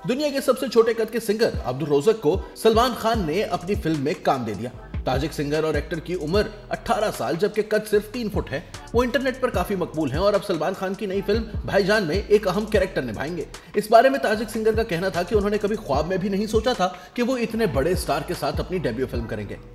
दुनिया के सबसे छोटे कद के सिंगर अब्दुल रोज़क को सलमान खान ने अपनी फिल्म में काम दे दिया। ताजिक सिंगर और एक्टर की उम्र 18 साल जबकि कद सिर्फ 3 फुट है। वो इंटरनेट पर काफी मकबूल हैं और अब सलमान खान की नई फिल्म भाईजान में एक अहम कैरेक्टर निभाएंगे। इस बारे में ताजिक सिंगर का कहना था कि उन्होंने कभी ख्वाब में भी नहीं सोचा था कि वो इतने बड़े स्टार के साथ अपनी डेब्यू फिल्म करेंगे।